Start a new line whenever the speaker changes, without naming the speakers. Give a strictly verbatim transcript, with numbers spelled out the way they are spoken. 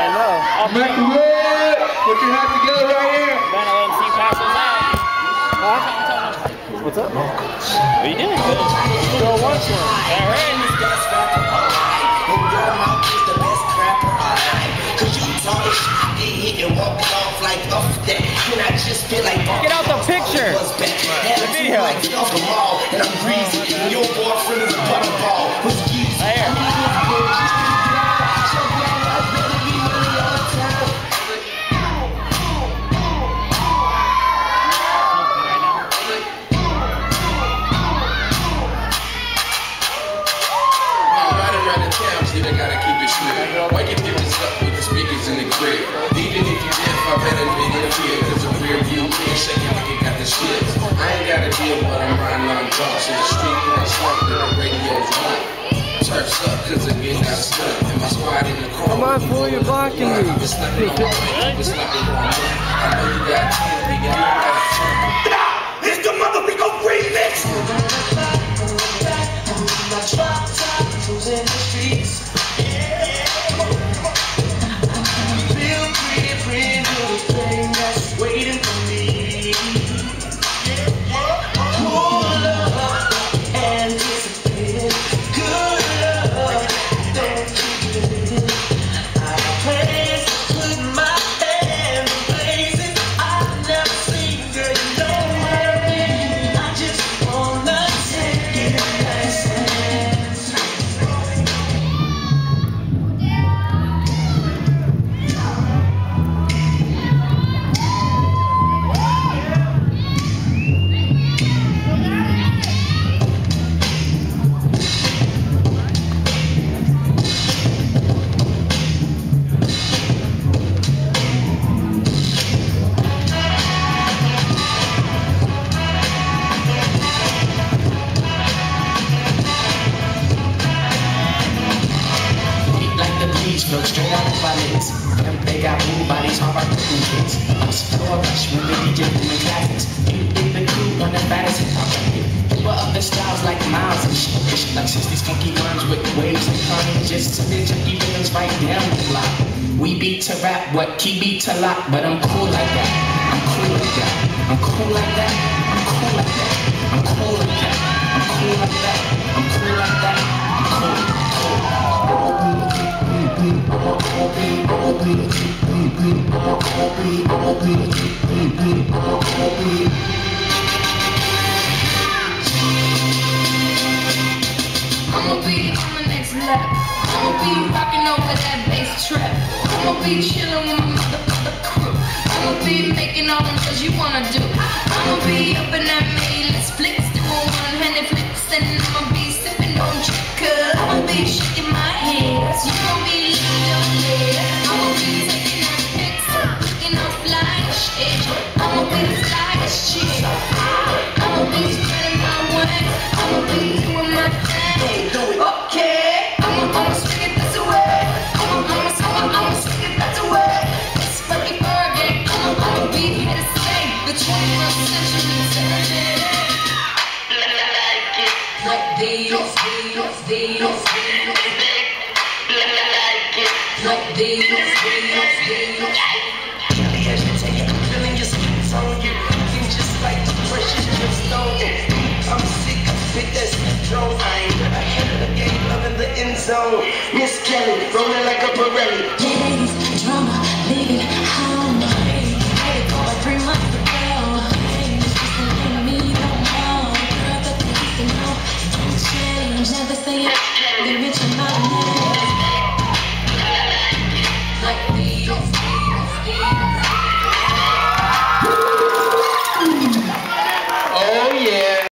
know.
ILLmaculate! Put your hat together right here.
Better let him see past us out. Huh? What's up? What are you doing? Good. Go watch one. All right. Get out the picture. The video. Right here.
They gotta keep it straight. Why you give this up with the speakers in the crib? Even if you did, I better be in here. Cause a rear view can't shake it like it got the shit. I ain't gotta deal with I'm riding on drunks in the street when I slump and the radio's on. Turf's up cause again got stuck. And my squad in the corner.
Come on, fool, you're blocking me.
It's nothing wrong with it. It's nothing wrong with it. I know you got ten, nigga. You got a turn. It's the Mother Rico remix! In the streets. Feel pretty, pretty little thing that's waiting for me. Cool love, anticipated. Good love, anticipated. I place to put my hand in places I've never seen. Girl, you know what I mean. I just wanna take it nice and straight out of my legs. Them they got moved by these hard rock kids. I'm so rush when the D J doing classics. You think the crew on the baddest hip hop record. People of the styles like Miles and shit. Like sixties funky ones with waves and honey. Just to the junkie rhythms right down the block. We beat to rap, what key beat to lock. But I'm cool like that. I'm cool like that. I'm cool like that. I'm cool like that. I'm cool like that. I'm cool like that. I'm cool like that. I'm cool.
I'ma be on the next level. I'ma be rocking over that bass trap. I'ma be chilling with my mother crew. I'ma be making all them shows you wanna do. I'ma be up in that Let's flicks, doing one-handed flicks, and I'ma be sipping on chicken. I'ma be shaking my hands. You gon' be leaning on there. I'ma be taking our pics, looking all fly as shit. I'ma be the flyest chick. I'ma be spreading my wings. I'ma be doing my thing. Okay, I'ma I'ma swing it this way. I'ma I'ma I'ma I'ma swing it that way. It's fucking Fergie. I'ma I'ma be here to stay. The twenty-first century turning. Like these, these, these, these. Like these, these, these. Can't hesitate. I'm feeling your skin's on you. Looking just like the precious gemstone. I'm sick with this control. I ain't never had a game loving the end zone. Miss Kelly, rolling like a Pirelli.